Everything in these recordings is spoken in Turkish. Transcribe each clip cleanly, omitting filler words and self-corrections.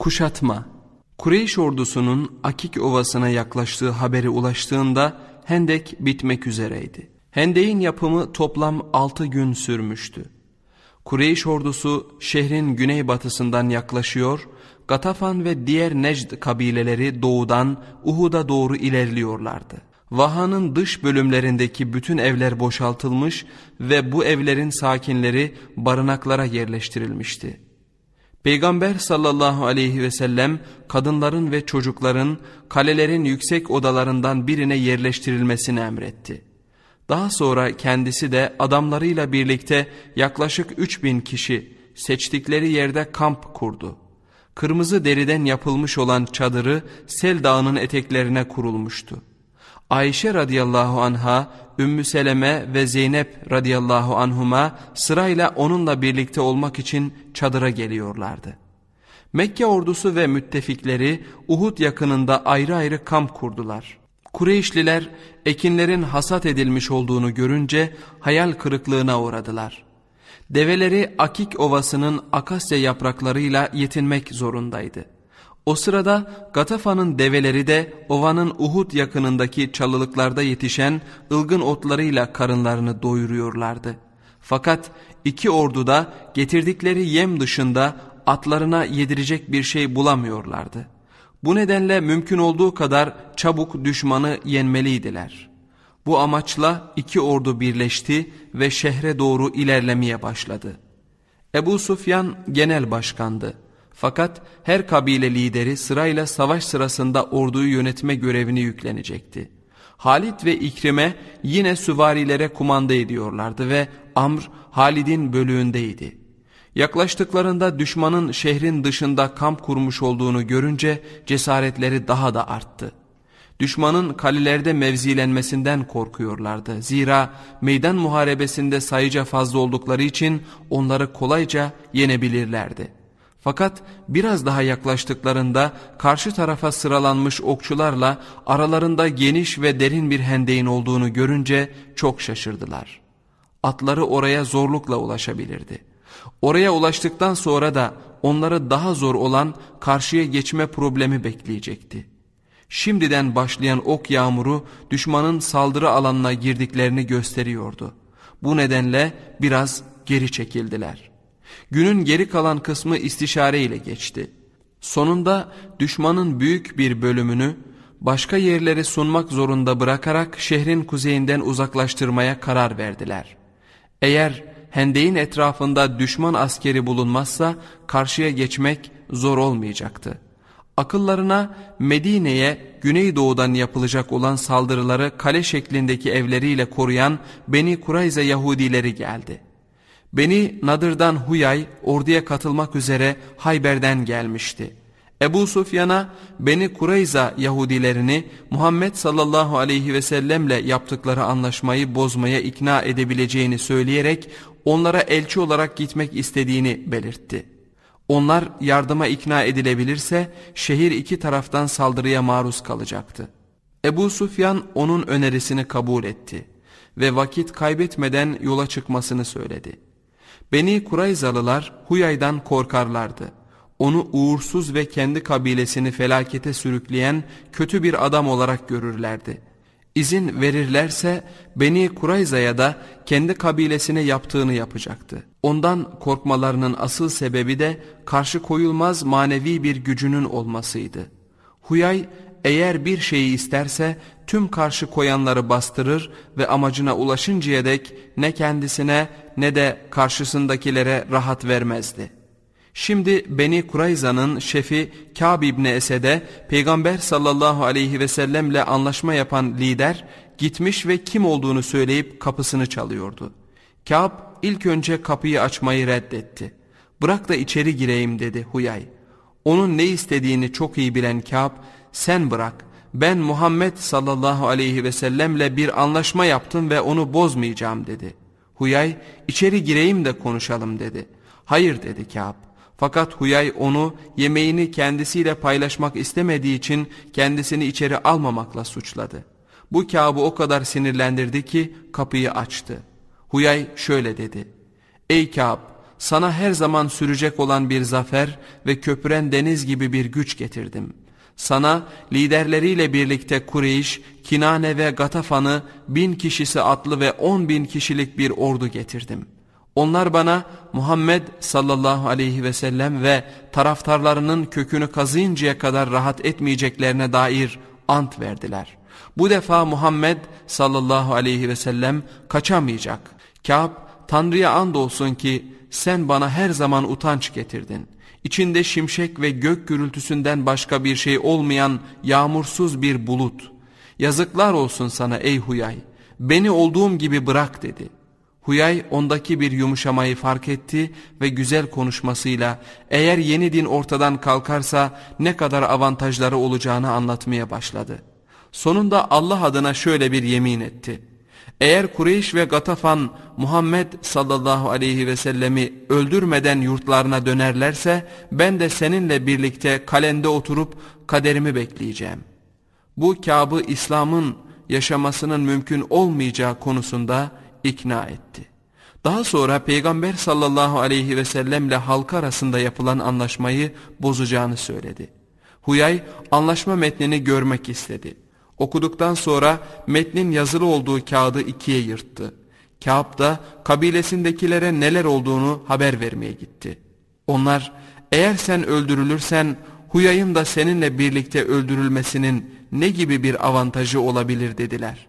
Kuşatma. Kureyş ordusunun Akik Ovası'na yaklaştığı haberi ulaştığında Hendek bitmek üzereydi. Hendek'in yapımı toplam 6 gün sürmüştü. Kureyş ordusu şehrin güneybatısından yaklaşıyor, Gatafan ve diğer Necd kabileleri doğudan Uhud'a doğru ilerliyorlardı. Vaha'nın dış bölümlerindeki bütün evler boşaltılmış ve bu evlerin sakinleri barınaklara yerleştirilmişti. Peygamber sallallahu aleyhi ve sellem kadınların ve çocukların kalelerin yüksek odalarından birine yerleştirilmesini emretti. Daha sonra kendisi de adamlarıyla birlikte yaklaşık 3000 kişi seçtikleri yerde kamp kurdu. Kırmızı deriden yapılmış olan çadırı Sel Dağı'nın eteklerine kurulmuştu. Ayşe radıyallahu anha, Ümmü Seleme ve Zeynep radıyallahu anhuma sırayla onunla birlikte olmak için çadıra geliyorlardı. Mekke ordusu ve müttefikleri Uhud yakınında ayrı ayrı kamp kurdular. Kureyşliler ekinlerin hasat edilmiş olduğunu görünce hayal kırıklığına uğradılar. Develeri Akik Ovası'nın akasya yapraklarıyla yetinmek zorundaydı. O sırada Gatafa'nın develeri de ovanın Uhud yakınındaki çalılıklarda yetişen ılgın otlarıyla karınlarını doyuruyorlardı. Fakat iki ordu da getirdikleri yem dışında atlarına yedirecek bir şey bulamıyorlardı. Bu nedenle mümkün olduğu kadar çabuk düşmanı yenmeliydiler. Bu amaçla iki ordu birleşti ve şehre doğru ilerlemeye başladı. Ebu Sufyan genel başkandı. Fakat her kabile lideri sırayla savaş sırasında orduyu yönetme görevini yüklenecekti. Halid ve İkrime yine süvarilere kumanda ediyorlardı ve Amr Halid'in bölüğündeydi. Yaklaştıklarında düşmanın şehrin dışında kamp kurmuş olduğunu görünce cesaretleri daha da arttı. Düşmanın kalelerde mevzilenmesinden korkuyorlardı. Zira meydan muharebesinde sayıca fazla oldukları için onları kolayca yenebilirlerdi. Fakat biraz daha yaklaştıklarında karşı tarafa sıralanmış okçularla aralarında geniş ve derin bir hendeğin olduğunu görünce çok şaşırdılar. Atları oraya zorlukla ulaşabilirdi. Oraya ulaştıktan sonra da onları daha zor olan karşıya geçme problemi bekleyecekti. Şimdiden başlayan ok yağmuru düşmanın saldırı alanına girdiklerini gösteriyordu. Bu nedenle biraz geri çekildiler. Günün geri kalan kısmı istişare ile geçti. Sonunda düşmanın büyük bir bölümünü başka yerlere sunmak zorunda bırakarak şehrin kuzeyinden uzaklaştırmaya karar verdiler. Eğer hendeğin etrafında düşman askeri bulunmazsa karşıya geçmek zor olmayacaktı. Akıllarına Medine'ye güneydoğudan yapılacak olan saldırıları kale şeklindeki evleriyle koruyan Beni Kurayza Yahudileri geldi. Beni Nadır'dan Huyay orduya katılmak üzere Hayber'den gelmişti. Ebu Sufyan'a Beni Kurayza Yahudilerini Muhammed sallallahu aleyhi ve sellemle yaptıkları anlaşmayı bozmaya ikna edebileceğini söyleyerek onlara elçi olarak gitmek istediğini belirtti. Onlar yardıma ikna edilebilirse şehir iki taraftan saldırıya maruz kalacaktı. Ebu Sufyan onun önerisini kabul etti ve vakit kaybetmeden yola çıkmasını söyledi. Beni Kurayzalılar Huyay'dan korkarlardı. Onu uğursuz ve kendi kabilesini felakete sürükleyen kötü bir adam olarak görürlerdi. İzin verirlerse Beni Kurayza'ya da kendi kabilesine yaptığını yapacaktı. Ondan korkmalarının asıl sebebi de karşı koyulmaz manevi bir gücünün olmasıydı. Huyay eğer bir şeyi isterse tüm karşı koyanları bastırır ve amacına ulaşıncaya dek ne kendisine ne de karşısındakilere rahat vermezdi. Şimdi Beni Kurayza'nın şefi Kâb İbni Esed'e Peygamber sallallahu aleyhi ve sellemle anlaşma yapan lider gitmiş ve kim olduğunu söyleyip kapısını çalıyordu. Kâb ilk önce kapıyı açmayı reddetti. "Bırak da içeri gireyim," dedi Huyay. Onun ne istediğini çok iyi bilen Kâb, "Sen bırak, ben Muhammed sallallahu aleyhi ve sellemle bir anlaşma yaptım ve onu bozmayacağım," dedi. Huyay, "İçeri gireyim de konuşalım," dedi. "Hayır," dedi Kâb. Fakat Huyay onu yemeğini kendisiyle paylaşmak istemediği için kendisini içeri almamakla suçladı. Bu Kâb'ı o kadar sinirlendirdi ki kapıyı açtı. Huyay şöyle dedi: "Ey Kâb, sana her zaman sürecek olan bir zafer ve köpüren deniz gibi bir güç getirdim. Sana liderleriyle birlikte Kureyş, Kinane ve Gatafan'ı 1000 kişisi atlı ve 10.000 kişilik bir ordu getirdim. Onlar bana Muhammed sallallahu aleyhi ve sellem ve taraftarlarının kökünü kazıyıncaya kadar rahat etmeyeceklerine dair ant verdiler. Bu defa Muhammed sallallahu aleyhi ve sellem kaçamayacak. Kâb, Tanrı'ya andolsun ki sen bana her zaman utanç getirdin. İçinde şimşek ve gök gürültüsünden başka bir şey olmayan yağmursuz bir bulut. Yazıklar olsun sana ey Huyay, beni olduğum gibi bırak dedi. Huyay ondaki bir yumuşamayı fark etti ve güzel konuşmasıyla eğer yeni din ortadan kalkarsa ne kadar avantajları olacağını anlatmaya başladı. Sonunda Allah adına şöyle bir yemin etti. Eğer Kureyş ve Gatafan Muhammed sallallahu aleyhi ve sellemi öldürmeden yurtlarına dönerlerse ben de seninle birlikte kalende oturup kaderimi bekleyeceğim. Bu Kâb'ı İslam'ın yaşamasının mümkün olmayacağı konusunda ikna etti. Daha sonra Peygamber sallallahu aleyhi ve sellemle halk arasında yapılan anlaşmayı bozacağını söyledi. Huyay anlaşma metnini görmek istedi. Okuduktan sonra metnin yazılı olduğu kağıdı ikiye yırttı. Kâb da kabilesindekilere neler olduğunu haber vermeye gitti. Onlar eğer sen öldürülürsen Huyay'ın da seninle birlikte öldürülmesinin ne gibi bir avantajı olabilir dediler.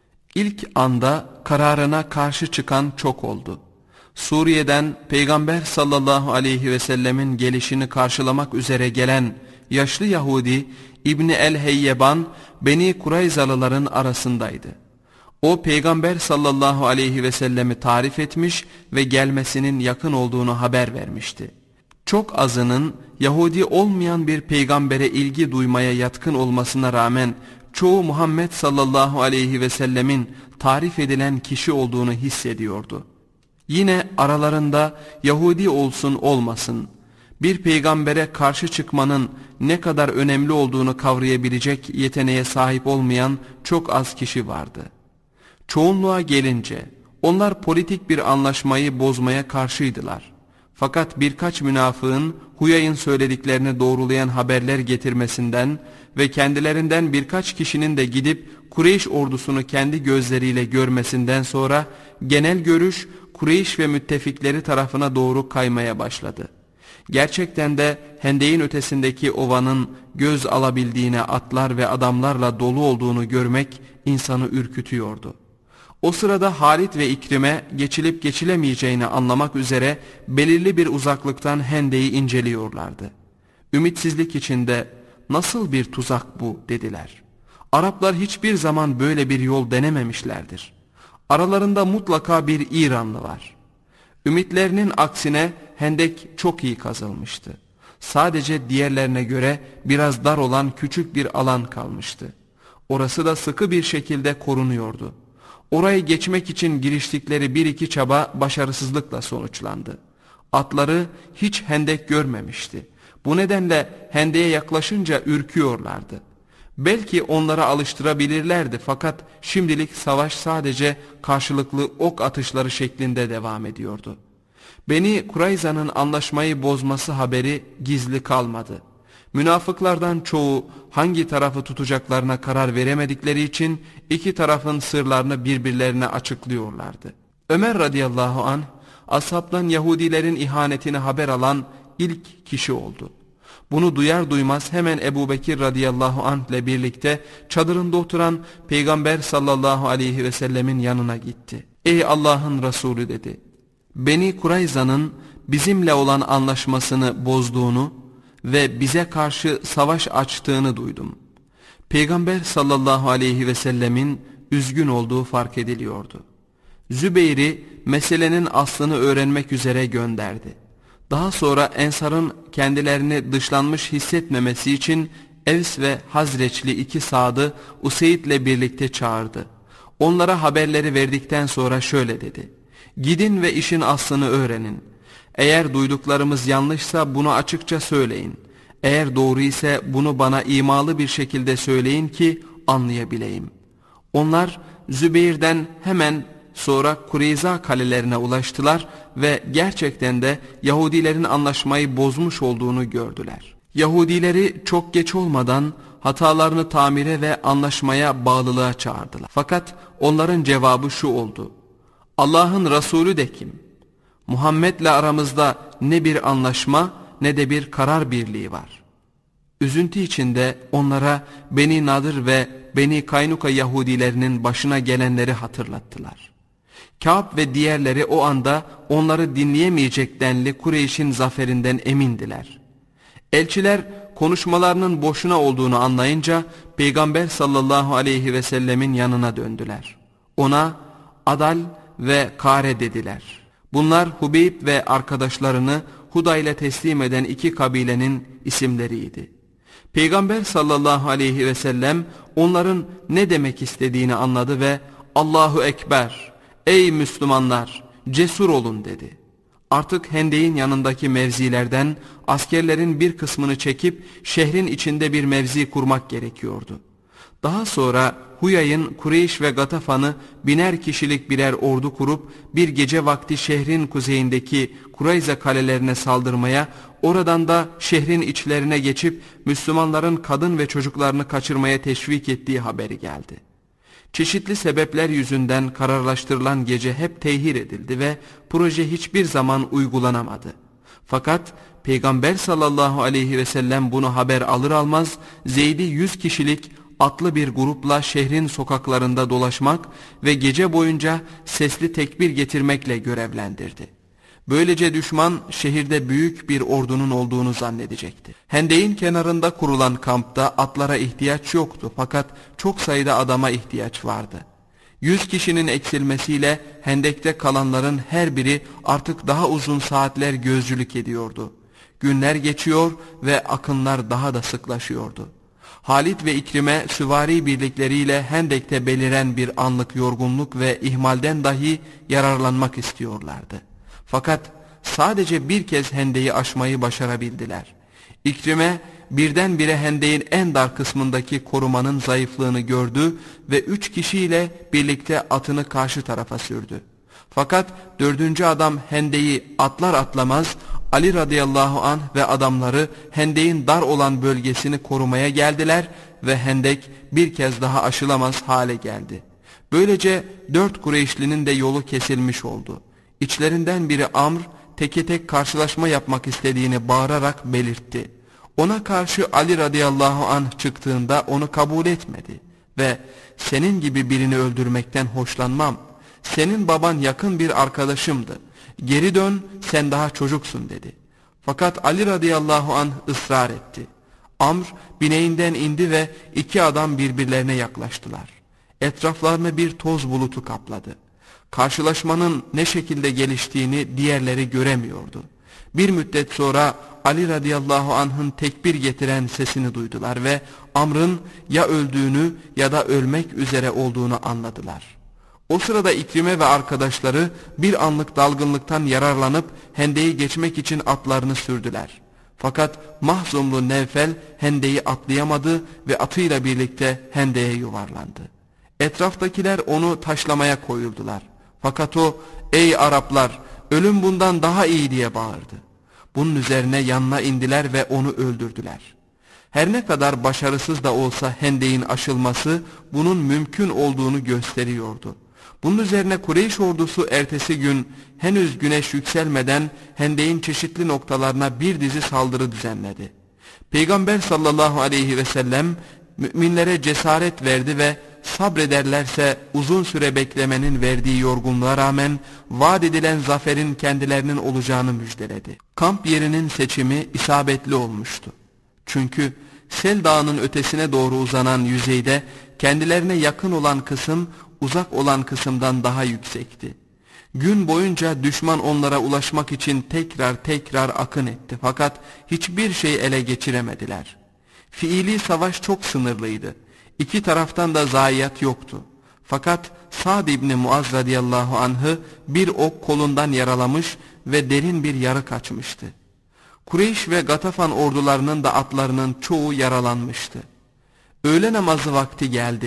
İlk anda kararına karşı çıkan çok oldu. Suriye'den Peygamber sallallahu aleyhi ve sellemin gelişini karşılamak üzere gelen yaşlı Yahudi İbni el-Heyyeban Beni Kurayzalıların arasındaydı. O Peygamber sallallahu aleyhi ve sellemi tarif etmiş ve gelmesinin yakın olduğunu haber vermişti. Çok azının Yahudi olmayan bir peygambere ilgi duymaya yatkın olmasına rağmen çoğu Muhammed sallallahu aleyhi ve sellemin tarif edilen kişi olduğunu hissediyordu. Yine aralarında Yahudi olsun olmasın bir peygambere karşı çıkmanın ne kadar önemli olduğunu kavrayabilecek yeteneğe sahip olmayan çok az kişi vardı. Çoğunluğa gelince onlar politik bir anlaşmayı bozmaya karşıydılar. Fakat birkaç münafığın Huyay'ın söylediklerini doğrulayan haberler getirmesinden ve kendilerinden birkaç kişinin de gidip Kureyş ordusunu kendi gözleriyle görmesinden sonra genel görüş Kureyş ve müttefikleri tarafına doğru kaymaya başladı. Gerçekten de Hendek'in ötesindeki ovanın göz alabildiğine atlar ve adamlarla dolu olduğunu görmek insanı ürkütüyordu. O sırada Halid ve İkrim'e geçilip geçilemeyeceğini anlamak üzere belirli bir uzaklıktan Hendek'i inceliyorlardı. Ümitsizlik içinde "Nasıl bir tuzak bu?" dediler. Araplar hiçbir zaman böyle bir yol denememişlerdir. Aralarında mutlaka bir İranlı var. Ümitlerinin aksine Hendek çok iyi kazılmıştı. Sadece diğerlerine göre biraz dar olan küçük bir alan kalmıştı. Orası da sıkı bir şekilde korunuyordu. Orayı geçmek için giriştikleri bir iki çaba başarısızlıkla sonuçlandı. Atları hiç hendek görmemişti. Bu nedenle hendeye yaklaşınca ürküyorlardı. Belki onlara alıştırabilirlerdi fakat şimdilik savaş sadece karşılıklı ok atışları şeklinde devam ediyordu. Beni Kurayza'nın anlaşmayı bozması haberi gizli kalmadı. Münafıklardan çoğu hangi tarafı tutacaklarına karar veremedikleri için iki tarafın sırlarını birbirlerine açıklıyorlardı. Ömer radıyallahu anh ashabtan Yahudilerin ihanetini haber alan ilk kişi oldu. Bunu duyar duymaz hemen Ebu Bekir radıyallahu anh ile birlikte çadırında oturan Peygamber sallallahu aleyhi ve sellemin yanına gitti. "Ey Allah'ın Resulü" dedi. "Beni Kurayza'nın bizimle olan anlaşmasını bozduğunu ve bize karşı savaş açtığını duydum." Peygamber sallallahu aleyhi ve sellemin üzgün olduğu fark ediliyordu. Zübeyir'i meselenin aslını öğrenmek üzere gönderdi. Daha sonra Ensar'ın kendilerini dışlanmış hissetmemesi için Evs ve Hazreçli iki Sad'ı Useyd'le birlikte çağırdı. Onlara haberleri verdikten sonra şöyle dedi: "Gidin ve işin aslını öğrenin. Eğer duyduklarımız yanlışsa bunu açıkça söyleyin. Eğer doğru ise bunu bana imalı bir şekilde söyleyin ki anlayabileyim." Onlar Zübeyir'den hemen sonra Kureyza kalelerine ulaştılar ve gerçekten de Yahudilerin anlaşmayı bozmuş olduğunu gördüler. Yahudileri çok geç olmadan hatalarını tamire ve anlaşmaya bağlılığa çağırdılar. Fakat onların cevabı şu oldu: Allah'ın Resulü de kim? Muhammed'le aramızda ne bir anlaşma ne de bir karar birliği var. Üzüntü içinde onlara Beni Nadir ve Beni Kaynuka Yahudilerinin başına gelenleri hatırlattılar. Kâb ve diğerleri o anda onları dinleyemeyecek denli Kureyş'in zaferinden emindiler. Elçiler konuşmalarının boşuna olduğunu anlayınca Peygamber sallallahu aleyhi ve sellemin yanına döndüler. Ona Adal ve Kare dediler. Bunlar Hubeyb ve arkadaşlarını Hudayla teslim eden iki kabilenin isimleriydi. Peygamber sallallahu aleyhi ve sellem onların ne demek istediğini anladı ve Allahu Ekber, ey Müslümanlar, cesur olun dedi. Artık Hendek'in yanındaki mevzilerden askerlerin bir kısmını çekip şehrin içinde bir mevzi kurmak gerekiyordu. Daha sonra Huyay'ın Kureyş ve Gatafan'ı 1000'er kişilik birer ordu kurup bir gece vakti şehrin kuzeyindeki Kureyza kalelerine saldırmaya, oradan da şehrin içlerine geçip Müslümanların kadın ve çocuklarını kaçırmaya teşvik ettiği haberi geldi. Çeşitli sebepler yüzünden kararlaştırılan gece hep tehir edildi ve proje hiçbir zaman uygulanamadı. Fakat Peygamber sallallahu aleyhi ve sellem bunu haber alır almaz Zeyd'i 100 kişilik atlı bir grupla şehrin sokaklarında dolaşmak ve gece boyunca sesli tekbir getirmekle görevlendirdi. Böylece düşman şehirde büyük bir ordunun olduğunu zannedecekti. Hendek'in kenarında kurulan kampta atlara ihtiyaç yoktu fakat çok sayıda adama ihtiyaç vardı. 100 kişinin eksilmesiyle Hendek'te kalanların her biri artık daha uzun saatler gözcülük ediyordu. Günler geçiyor ve akınlar daha da sıklaşıyordu. Halid ve İkrime süvari birlikleriyle Hendek'te beliren bir anlık yorgunluk ve ihmalden dahi yararlanmak istiyorlardı. Fakat sadece bir kez Hendek'i aşmayı başarabildiler. İkrime birdenbire Hendek'in en dar kısmındaki korumanın zayıflığını gördü ve 3 kişiyle birlikte atını karşı tarafa sürdü. Fakat 4. adam Hendek'i atlar atlamaz Ali radıyallahu anh ve adamları Hendek'in dar olan bölgesini korumaya geldiler ve Hendek bir kez daha aşılamaz hale geldi. Böylece 4 Kureyşlinin de yolu kesilmiş oldu. İçlerinden biri Amr teke tek karşılaşma yapmak istediğini bağırarak belirtti. Ona karşı Ali radıyallahu anh çıktığında onu kabul etmedi ve senin gibi birini öldürmekten hoşlanmam. Senin baban yakın bir arkadaşımdı. Geri dön, sen daha çocuksun dedi. Fakat Ali radıyallahu anh ısrar etti. Amr bineğinden indi ve 2 adam birbirlerine yaklaştılar. Etraflarını bir toz bulutu kapladı. Karşılaşmanın ne şekilde geliştiğini diğerleri göremiyordu. Bir müddet sonra Ali radıyallahu anh'ın tekbir getiren sesini duydular ve Amr'ın ya öldüğünü ya da ölmek üzere olduğunu anladılar. O sırada İkrime ve arkadaşları bir anlık dalgınlıktan yararlanıp Hendek'i geçmek için atlarını sürdüler. Fakat Mahzumlu Nevfel Hendek'i atlayamadı ve atıyla birlikte Hendek'e yuvarlandı. Etraftakiler onu taşlamaya koyuldular. Fakat o, ey Araplar, ölüm bundan daha iyi diye bağırdı. Bunun üzerine yanına indiler ve onu öldürdüler. Her ne kadar başarısız da olsa Hendek'in aşılması bunun mümkün olduğunu gösteriyordu. Bunun üzerine Kureyş ordusu ertesi gün henüz güneş yükselmeden Hendek'in çeşitli noktalarına bir dizi saldırı düzenledi. Peygamber sallallahu aleyhi ve sellem müminlere cesaret verdi ve sabrederlerse uzun süre beklemenin verdiği yorgunluğa rağmen vaat edilen zaferin kendilerinin olacağını müjdeledi. Kamp yerinin seçimi isabetli olmuştu. Çünkü Sel Dağı'nın ötesine doğru uzanan yüzeyde kendilerine yakın olan kısım uzak olan kısımdan daha yüksekti. Gün boyunca düşman onlara ulaşmak için tekrar akın etti fakat hiçbir şey ele geçiremediler. Fiili savaş çok sınırlıydı. İki taraftan da zayiat yoktu. Fakat Sa'd İbni Muaz radıyallahu anh'ı bir ok kolundan yaralamış ve derin bir yarı kaçmıştı. Kureyş ve Gatafan ordularının da atlarının çoğu yaralanmıştı. Öğle namazı vakti geldi.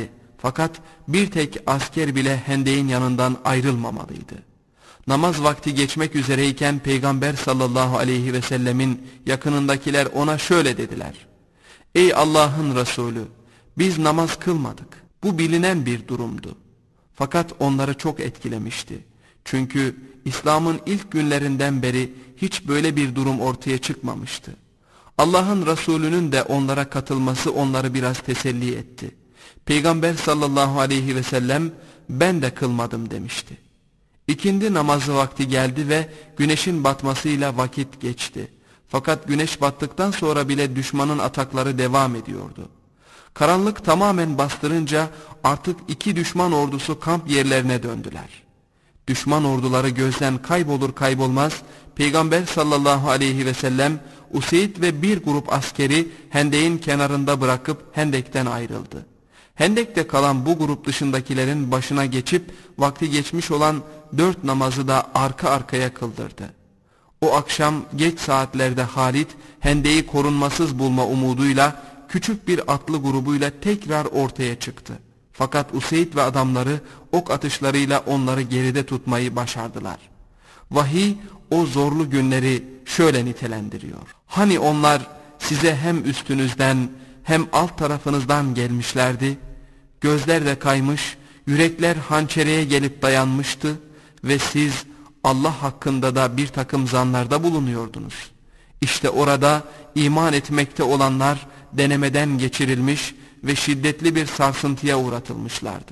Fakat bir tek asker bile hendeğin yanından ayrılmamalıydı. Namaz vakti geçmek üzereyken Peygamber sallallahu aleyhi ve sellemin yakınındakiler ona şöyle dediler: Ey Allah'ın Resulü, biz namaz kılmadık. Bu bilinen bir durumdu. Fakat onları çok etkilemişti. Çünkü İslam'ın ilk günlerinden beri hiç böyle bir durum ortaya çıkmamıştı. Allah'ın Resulü'nün de onlara katılması onları biraz teselli etti. Peygamber sallallahu aleyhi ve sellem ben de kılmadım demişti. İkindi namazı vakti geldi ve güneşin batmasıyla vakit geçti. Fakat güneş battıktan sonra bile düşmanın atakları devam ediyordu. Karanlık tamamen bastırınca artık iki düşman ordusu kamp yerlerine döndüler. Düşman orduları gözden kaybolur kaybolmaz Peygamber sallallahu aleyhi ve sellem Useyd ve bir grup askeri hendeğin kenarında bırakıp hendekten ayrıldı. Hendekte kalan bu grup dışındakilerin başına geçip vakti geçmiş olan 4 namazı da arka arkaya kıldırdı. O akşam geç saatlerde Halid hendeği korunmasız bulma umuduyla küçük bir atlı grubuyla tekrar ortaya çıktı. Fakat Useyd ve adamları ok atışlarıyla onları geride tutmayı başardılar. Vahiy o zorlu günleri şöyle nitelendiriyor: Hani onlar size hem üstünüzden hem alt tarafınızdan gelmişlerdi, gözler de kaymış, yürekler hançereye gelip dayanmıştı ve siz Allah hakkında da bir takım zanlarda bulunuyordunuz. İşte orada iman etmekte olanlar denemeden geçirilmiş ve şiddetli bir sarsıntıya uğratılmışlardı.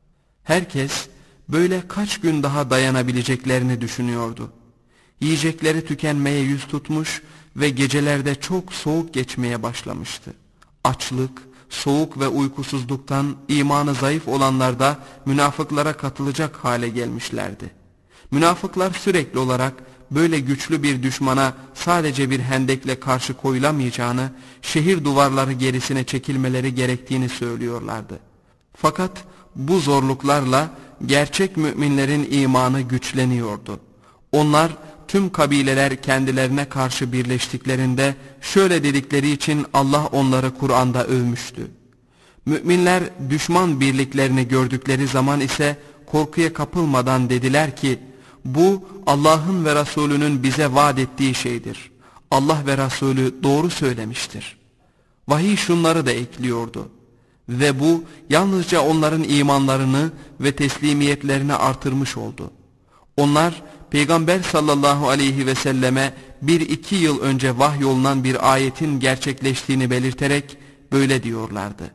Herkes böyle kaç gün daha dayanabileceklerini düşünüyordu. Yiyecekleri tükenmeye yüz tutmuş ve gecelerde çok soğuk geçmeye başlamıştı. Açlık, soğuk ve uykusuzluktan imanı zayıf olanlar da münafıklara katılacak hale gelmişlerdi. Münafıklar sürekli olarak böyle güçlü bir düşmana sadece bir hendekle karşı koyulamayacağını, şehir duvarları gerisine çekilmeleri gerektiğini söylüyorlardı. Fakat bu zorluklarla gerçek müminlerin imanı güçleniyordu. Onlar tüm kabileler kendilerine karşı birleştiklerinde şöyle dedikleri için Allah onları Kur'an'da övmüştü. Müminler düşman birliklerini gördükleri zaman ise korkuya kapılmadan dediler ki, bu Allah'ın ve Resulünün bize vaat ettiği şeydir. Allah ve Resulü doğru söylemiştir. Vahiy şunları da ekliyordu. Ve bu yalnızca onların imanlarını ve teslimiyetlerini artırmış oldu. Onlar Peygamber sallallahu aleyhi ve selleme 1-2 yıl önce vahyolunan bir ayetin gerçekleştiğini belirterek böyle diyorlardı: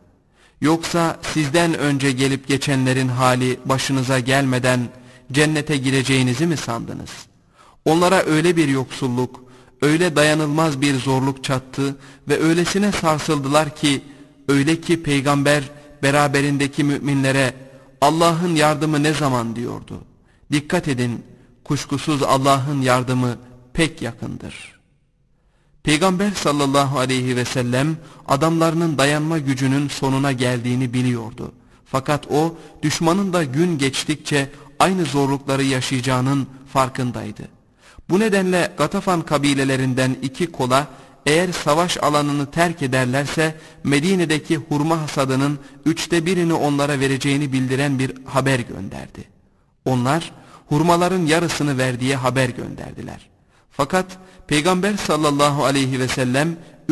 Yoksa sizden önce gelip geçenlerin hali başınıza gelmeden cennete gireceğinizi mi sandınız? Onlara öyle bir yoksulluk, öyle dayanılmaz bir zorluk çattı ve öylesine sarsıldılar ki, öyle ki Peygamber beraberindeki müminlere Allah'ın yardımı ne zaman diyordu. Dikkat edin, kuşkusuz Allah'ın yardımı pek yakındır. Peygamber sallallahu aleyhi ve sellem adamlarının dayanma gücünün sonuna geldiğini biliyordu. Fakat o düşmanın da gün geçtikçe aynı zorlukları yaşayacağının farkındaydı. Bu nedenle Gatafan kabilelerinden 2 kola eğer savaş alanını terk ederlerse Medine'deki hurma hasadının 1/3'ünü onlara vereceğini bildiren bir haber gönderdi. Onlar hurmaların yarısını verdiği haber gönderdiler. Fakat Peygamber sallallahu aleyhi ve sellem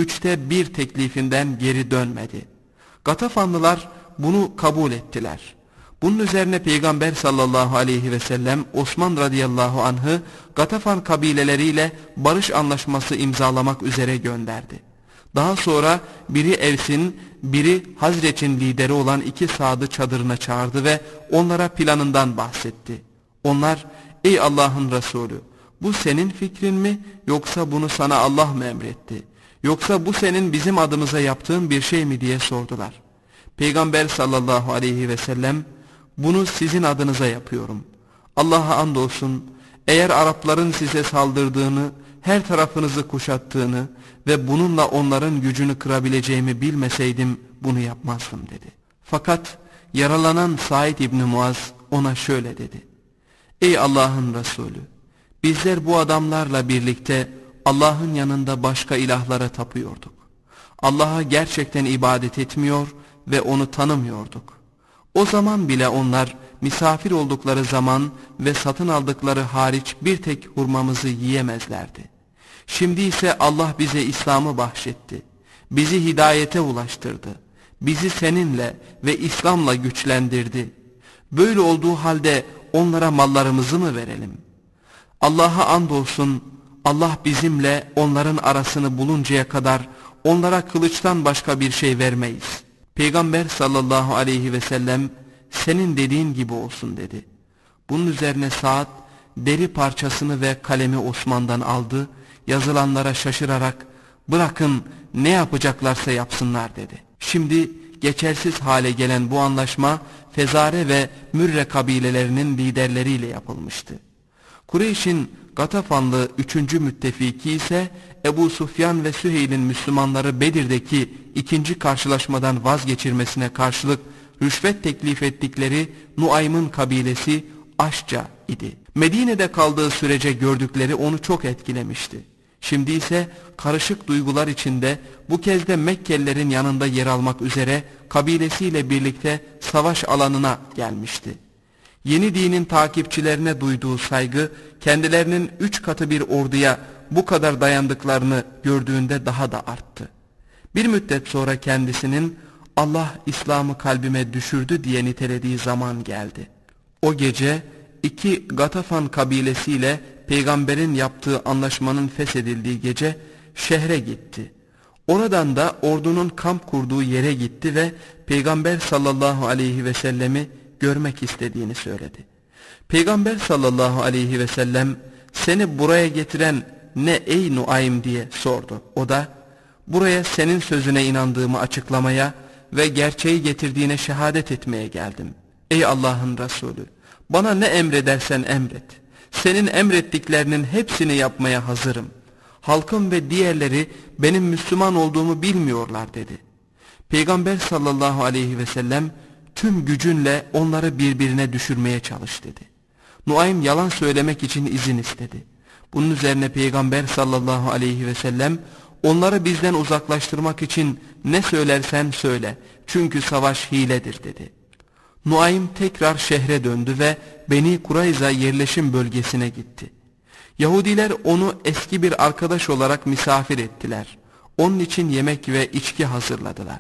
1/3 teklifinden geri dönmedi. Gatafanlılar bunu kabul ettiler. Bunun üzerine Peygamber sallallahu aleyhi ve sellem Osman radıyallahu anh'ı Gatafan kabileleriyle barış anlaşması imzalamak üzere gönderdi. Daha sonra biri Evs'in, biri Hazreç'in lideri olan 2 Sad'ı çadırına çağırdı ve onlara planından bahsetti. Onlar, ey Allah'ın Resulü, bu senin fikrin mi yoksa bunu sana Allah mı emretti? Yoksa bu senin bizim adımıza yaptığın bir şey mi diye sordular. Peygamber sallallahu aleyhi ve sellem, bunu sizin adınıza yapıyorum. Allah'a andolsun, eğer Arapların size saldırdığını, her tarafınızı kuşattığını ve bununla onların gücünü kırabileceğimi bilmeseydim bunu yapmazdım dedi. Fakat yaralanan Said İbni Muaz ona şöyle dedi: Ey Allah'ın Resulü, bizler bu adamlarla birlikte Allah'ın yanında başka ilahlara tapıyorduk. Allah'a gerçekten ibadet etmiyor ve onu tanımıyorduk. O zaman bile onlar misafir oldukları zaman ve satın aldıkları hariç bir tek hurmamızı yiyemezlerdi. Şimdi ise Allah bize İslam'ı bahşetti. Bizi hidayete ulaştırdı. Bizi seninle ve İslam'la güçlendirdi. Böyle olduğu halde onlara mallarımızı mı verelim? Allah'a andolsun Allah bizimle onların arasını buluncaya kadar onlara kılıçtan başka bir şey vermeyiz. Peygamber sallallahu aleyhi ve sellem senin dediğin gibi olsun dedi. Bunun üzerine Sa'd deri parçasını ve kalemi Osman'dan aldı, yazılanlara şaşırarak bırakın ne yapacaklarsa yapsınlar dedi. Şimdi geçersiz hale gelen bu anlaşma Fezare ve Mürre kabilelerinin liderleriyle yapılmıştı. Kureyş'in Gatafanlı 3. müttefiki ise Ebu Sufyan ve Süheyl'in Müslümanları Bedir'deki 2. karşılaşmadan vazgeçirmesine karşılık rüşvet teklif ettikleri Nuaym'ın kabilesi Aşca idi. Medine'de kaldığı sürece gördükleri onu çok etkilemişti. Şimdi ise karışık duygular içinde bu kez de Mekkelilerin yanında yer almak üzere kabilesiyle birlikte savaş alanına gelmişti. Yeni dinin takipçilerine duyduğu saygı kendilerinin 3 katı bir orduya bu kadar dayandıklarını gördüğünde daha da arttı. Bir müddet sonra kendisinin Allah İslam'ı kalbime düşürdü diye nitelediği zaman geldi. O gece 2 Gatafan kabilesiyle peygamberin yaptığı anlaşmanın feshedildiği gece şehre gitti. Oradan da ordunun kamp kurduğu yere gitti ve peygamber sallallahu aleyhi ve sellemi görmek istediğini söyledi. Peygamber sallallahu aleyhi ve sellem seni buraya getiren ne ey Nuaym diye sordu. O da buraya senin sözüne inandığımı açıklamaya ve gerçeği getirdiğine şehadet etmeye geldim. Ey Allah'ın Resulü, bana ne emredersen emret. Senin emrettiklerinin hepsini yapmaya hazırım. Halkım ve diğerleri benim Müslüman olduğumu bilmiyorlar dedi. Peygamber sallallahu aleyhi ve sellem tüm gücünle onları birbirine düşürmeye çalış dedi. Nuaym yalan söylemek için izin istedi. Bunun üzerine Peygamber sallallahu aleyhi ve sellem onları bizden uzaklaştırmak için ne söylersen söyle çünkü savaş hiledir dedi. Nuaym tekrar şehre döndü ve Beni Kurayza yerleşim bölgesine gitti. Yahudiler onu eski bir arkadaş olarak misafir ettiler. Onun için yemek ve içki hazırladılar.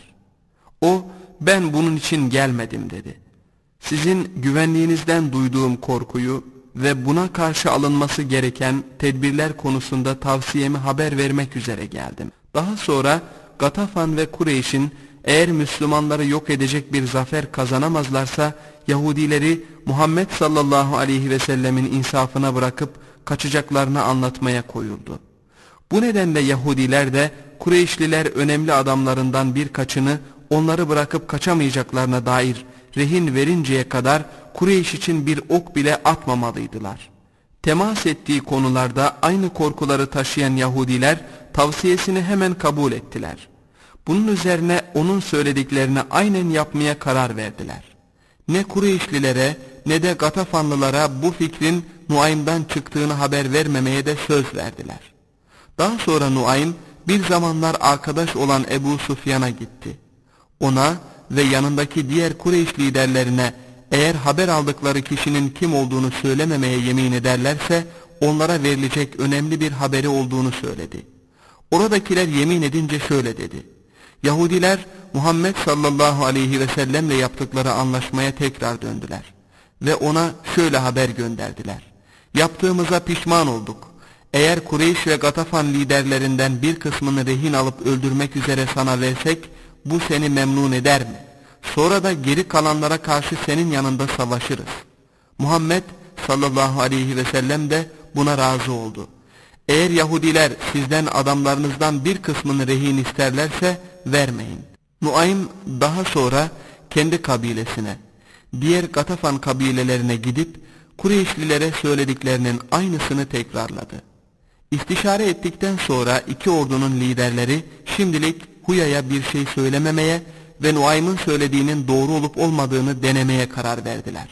O ben bunun için gelmedim dedi. Sizin güvenliğinizden duyduğum korkuyu ve buna karşı alınması gereken tedbirler konusunda tavsiyemi haber vermek üzere geldim. Daha sonra Gatafan ve Kureyş'in eğer Müslümanları yok edecek bir zafer kazanamazlarsa Yahudileri Muhammed sallallahu aleyhi ve sellemin insafına bırakıp kaçacaklarını anlatmaya koyuldu. Bu nedenle Yahudiler de Kureyşliler önemli adamlarından birkaçını onları bırakıp kaçamayacaklarına dair rehin verinceye kadar Kureyş için bir ok bile atmamalıydılar. Temas ettiği konularda aynı korkuları taşıyan Yahudiler tavsiyesini hemen kabul ettiler. Bunun üzerine onun söylediklerini aynen yapmaya karar verdiler. Ne Kureyşlilere ne de Gatafanlılara bu fikrin Nuaym'dan çıktığını haber vermemeye de söz verdiler. Daha sonra Nuaym bir zamanlar arkadaş olan Ebu Sufyan'a gitti. Ona ve yanındaki diğer Kureyş liderlerine eğer haber aldıkları kişinin kim olduğunu söylememeye yemin ederlerse onlara verilecek önemli bir haberi olduğunu söyledi. Oradakiler yemin edince şöyle dedi. Yahudiler Muhammed sallallahu aleyhi ve sellemle yaptıkları anlaşmaya tekrar döndüler. Ve ona şöyle haber gönderdiler. Yaptığımıza pişman olduk. Eğer Kureyş ve Gatafan liderlerinden bir kısmını rehin alıp öldürmek üzere sana versek bu seni memnun eder mi? Sonra da geri kalanlara karşı senin yanında savaşırız. Muhammed sallallahu aleyhi ve sellem de buna razı oldu. Eğer Yahudiler sizden adamlarınızdan bir kısmını rehin isterlerse vermeyin. Nuaym daha sonra kendi kabilesine, diğer Gatafan kabilelerine gidip Kureyşlilere söylediklerinin aynısını tekrarladı. İstişare ettikten sonra iki ordunun liderleri şimdilik Huya'ya bir şey söylememeye ve Nuaym'ın söylediğinin doğru olup olmadığını denemeye karar verdiler.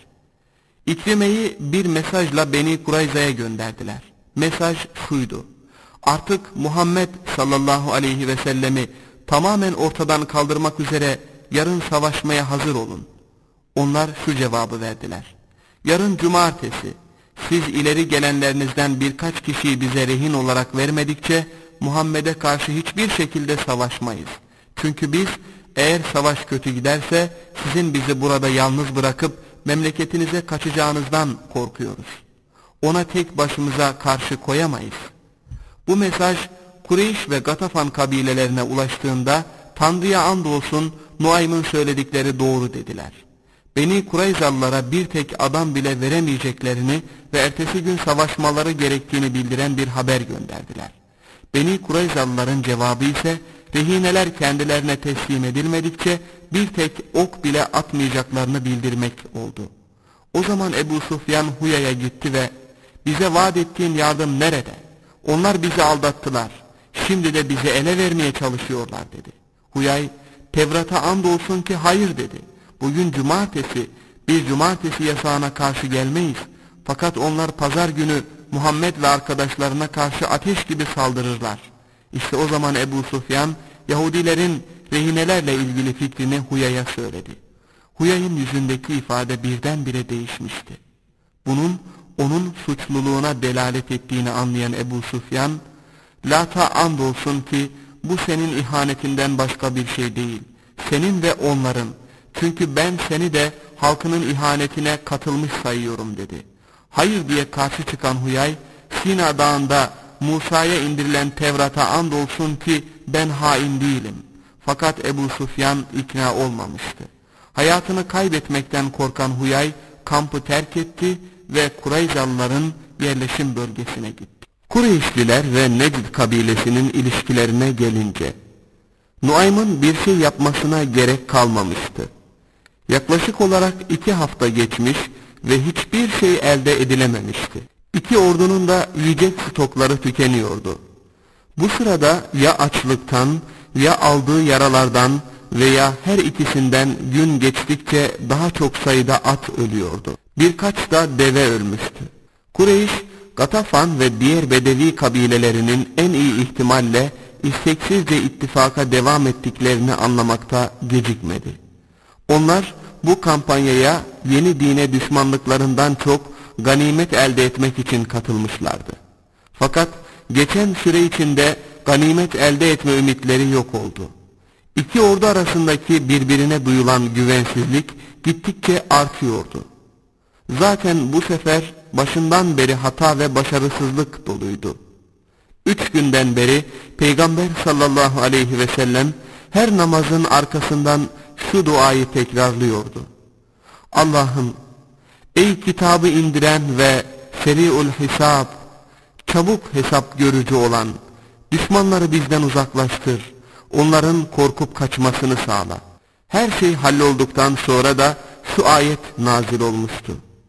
İkrime'yi bir mesajla Beni Kurayza'ya gönderdiler. Mesaj şuydu: artık Muhammed sallallahu aleyhi ve sellemi tamamen ortadan kaldırmak üzere yarın savaşmaya hazır olun. Onlar şu cevabı verdiler: yarın cumartesi siz ileri gelenlerinizden birkaç kişiyi bize rehin olarak vermedikçe Muhammed'e karşı hiçbir şekilde savaşmayız. Çünkü biz eğer savaş kötü giderse sizin bizi burada yalnız bırakıp memleketinize kaçacağınızdan korkuyoruz. Ona tek başımıza karşı koyamayız. Bu mesaj Kureyş ve Gatafan kabilelerine ulaştığında Tanrı'ya andolsun Nuaym'ın söyledikleri doğru dediler. Beni Kureyzalılara bir tek adam bile veremeyeceklerini ve ertesi gün savaşmaları gerektiğini bildiren bir haber gönderdiler. Beni Kureyzalıların cevabı ise rehineler kendilerine teslim edilmedikçe bir tek ok bile atmayacaklarını bildirmek oldu. O zaman Ebu Sufyan Huya'ya gitti ve bize vaat ettiğin yardım nerede? Onlar bizi aldattılar. Şimdi de bizi ele vermeye çalışıyorlar dedi. Huyay, Tevrat'a andolsun ki hayır dedi. Bugün cumartesi, bir cumartesi yasağına karşı gelmeyiz. Fakat onlar pazar günü Muhammed ve arkadaşlarına karşı ateş gibi saldırırlar. İşte o zaman Ebu Sufyan, Yahudilerin rehinelerle ilgili fikrini Huya'ya söyledi. Huya'nın yüzündeki ifade birdenbire değişmişti. Bunun onun suçluluğuna delalet ettiğini anlayan Ebu Sufyan, Lat'a andolsun ki bu senin ihanetinden başka bir şey değil. Senin ve onların. Çünkü ben seni de halkının ihanetine katılmış sayıyorum dedi. Hayır diye karşı çıkan Huyay, Sina Dağı'nda Musa'ya indirilen Tevrat'a andolsun ki ben hain değilim. Fakat Ebu Sufyan ikna olmamıştı. Hayatını kaybetmekten korkan Huyay kampı terk etti ve Kureyzalıların yerleşim bölgesine gitti. Kureyşliler ve Necd kabilesinin ilişkilerine gelince, Nuaym'ın bir şey yapmasına gerek kalmamıştı. Yaklaşık olarak 2 hafta geçmiş ve hiçbir şey elde edilememişti. İki ordunun da yiyecek stokları tükeniyordu. Bu sırada ya açlıktan ya aldığı yaralardan veya her ikisinden gün geçtikçe daha çok sayıda at ölüyordu. Birkaç da deve ölmüştü. Kureyş, Gatafan ve diğer Bedevi kabilelerinin en iyi ihtimalle isteksizce ittifaka devam ettiklerini anlamakta gecikmedi. Onlar bu kampanyaya yeni dine düşmanlıklarından çok ganimet elde etmek için katılmışlardı. Fakat geçen süre içinde ganimet elde etme ümitleri yok oldu. İki ordu arasındaki birbirine duyulan güvensizlik gittikçe artıyordu. Zaten bu sefer başından beri hata ve başarısızlık doluydu. 3 günden beri Peygamber sallallahu aleyhi ve sellem her namazın arkasından şu duayı tekrarlıyordu: Allah'ım, ey kitabı indiren ve seri'ul hesap, çabuk hesap görücü olan, düşmanları bizden uzaklaştır, onların korkup kaçmasını sağla. Her şey hallolduktan sonra da şu ayet nazil olmuştu: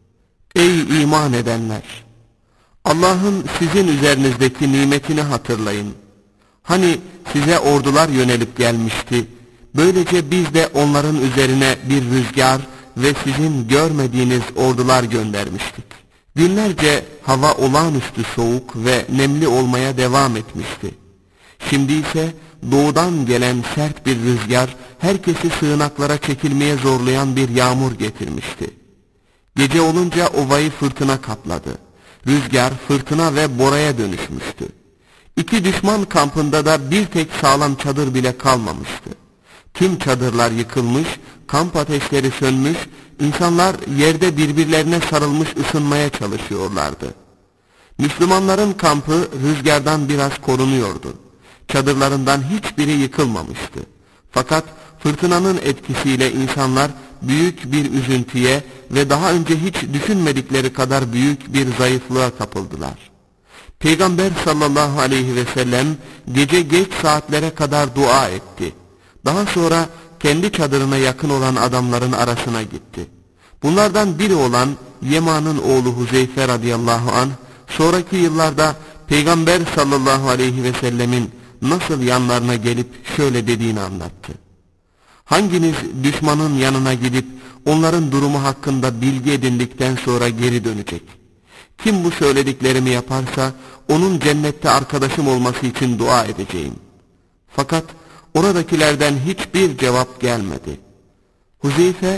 Ey iman edenler! Allah'ın sizin üzerinizdeki nimetini hatırlayın. Hani size ordular yönelip gelmişti. Böylece biz de onların üzerine bir rüzgar ve sizin görmediğiniz ordular göndermiştik. Günlerce hava olağanüstü soğuk ve nemli olmaya devam etmişti. Şimdi ise doğudan gelen sert bir rüzgar herkesi sığınaklara çekilmeye zorlayan bir yağmur getirmişti. Gece olunca ovayı fırtına kapladı. Rüzgar, fırtına ve boraya dönüşmüştü. İki düşman kampında da bir tek sağlam çadır bile kalmamıştı. Tüm çadırlar yıkılmış, kamp ateşleri sönmüş, insanlar yerde birbirlerine sarılmış ısınmaya çalışıyorlardı. Müslümanların kampı rüzgardan biraz korunuyordu. Çadırlarından hiçbiri yıkılmamıştı. Fakat fırtınanın etkisiyle insanlar büyük bir üzüntüye ve daha önce hiç düşünmedikleri kadar büyük bir zayıflığa kapıldılar. Peygamber sallallahu aleyhi ve sellem gece geç saatlere kadar dua etti. Daha sonra kendi çadırına yakın olan adamların arasına gitti. Bunlardan biri olan Yeman'ın oğlu Huzeyfe radıyallahu anh, sonraki yıllarda Peygamber sallallahu aleyhi ve sellemin nasıl yanlarına gelip şöyle dediğini anlattı: Hanginiz düşmanın yanına gidip onların durumu hakkında bilgi edindikten sonra geri dönecek? Kim bu söylediklerimi yaparsa onun cennette arkadaşım olması için dua edeceğim. Fakat oradakilerden hiçbir cevap gelmedi. Huzeyfe,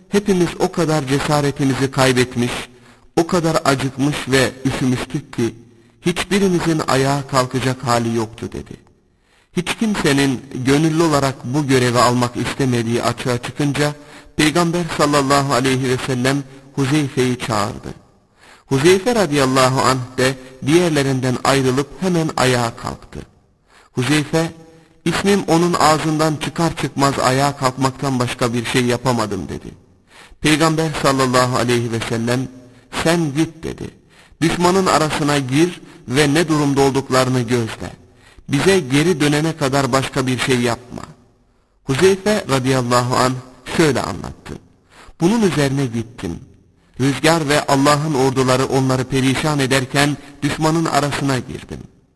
hepimiz o kadar cesaretimizi kaybetmiş, o kadar acıkmış ve üşümüştük ki hiçbirimizin ayağa kalkacak hali yoktu dedi. Hiç kimsenin gönüllü olarak bu görevi almak istemediği açığa çıkınca Peygamber sallallahu aleyhi ve sellem Huzeyfe'yi çağırdı. Huzeyfe radıyallahu anh de diğerlerinden ayrılıp hemen ayağa kalktı. Huzeyfe, ismim onun ağzından çıkar çıkmaz ayağa kalkmaktan başka bir şey yapamadım dedi. Peygamber sallallahu aleyhi ve sellem, sen git dedi. Düşmanın arasına gir ve ne durumda olduklarını gözle. Bize geri dönene kadar başka bir şey yapma. Huzeyfe radıyallahu anh şöyle anlattı. Bunun üzerine gittim. Rüzgar ve Allah'ın orduları onları perişan ederken düşmanın arasına girdim.